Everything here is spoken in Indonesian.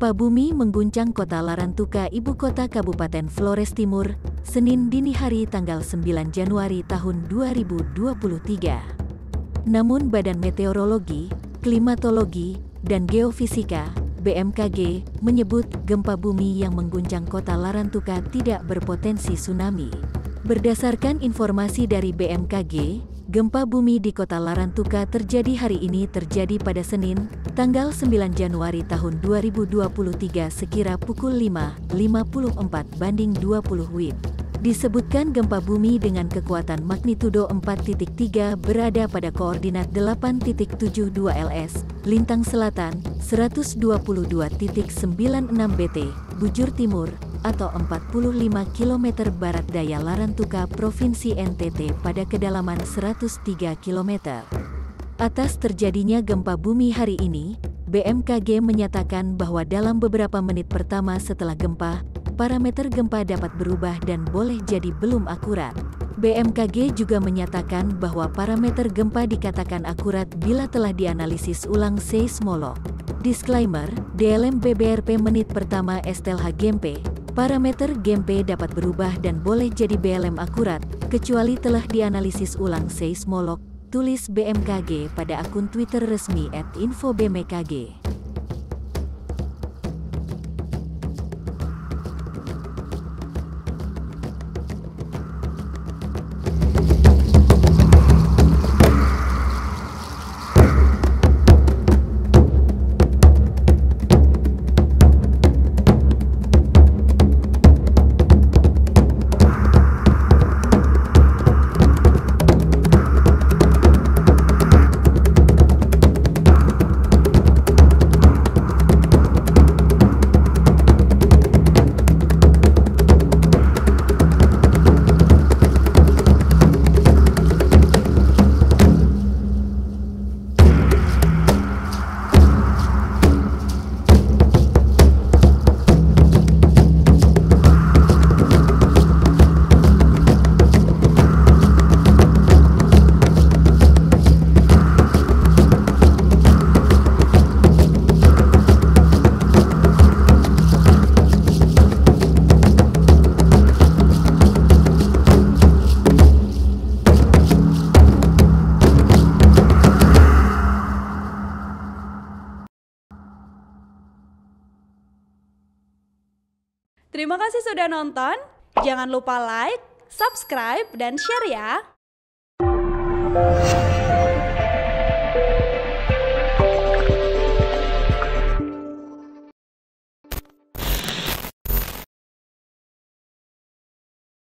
Gempa bumi mengguncang kota Larantuka, ibu kota Kabupaten Flores Timur, Senin dini hari tanggal 9 Januari tahun 2023. Namun Badan Meteorologi, Klimatologi, dan Geofisika, BMKG, menyebut gempa bumi yang mengguncang kota Larantuka tidak berpotensi tsunami. Berdasarkan informasi dari BMKG, gempa bumi di kota Larantuka terjadi hari ini terjadi pada Senin, tanggal 9 Januari tahun 2023 sekira pukul 5.54 banding 20 WIB. Disebutkan gempa bumi dengan kekuatan magnitudo 4.3 berada pada koordinat 8.72 LS, Lintang Selatan, 122.96 BT, Bujur Timur, atau 45 km barat daya Larantuka, Provinsi NTT pada kedalaman 103 km. Atas terjadinya gempa bumi hari ini, BMKG menyatakan bahwa dalam beberapa menit pertama setelah gempa, parameter gempa dapat berubah dan boleh jadi belum akurat. BMKG juga menyatakan bahwa parameter gempa dikatakan akurat bila telah dianalisis ulang seismolog. Disclaimer, DLM BBRP menit pertama STLH GMP, parameter GMP dapat berubah dan boleh jadi BLM akurat, kecuali telah dianalisis ulang seismolog, tulis BMKG pada akun Twitter resmi @infobmkg. Terima kasih sudah nonton. Jangan lupa like, subscribe, dan share ya.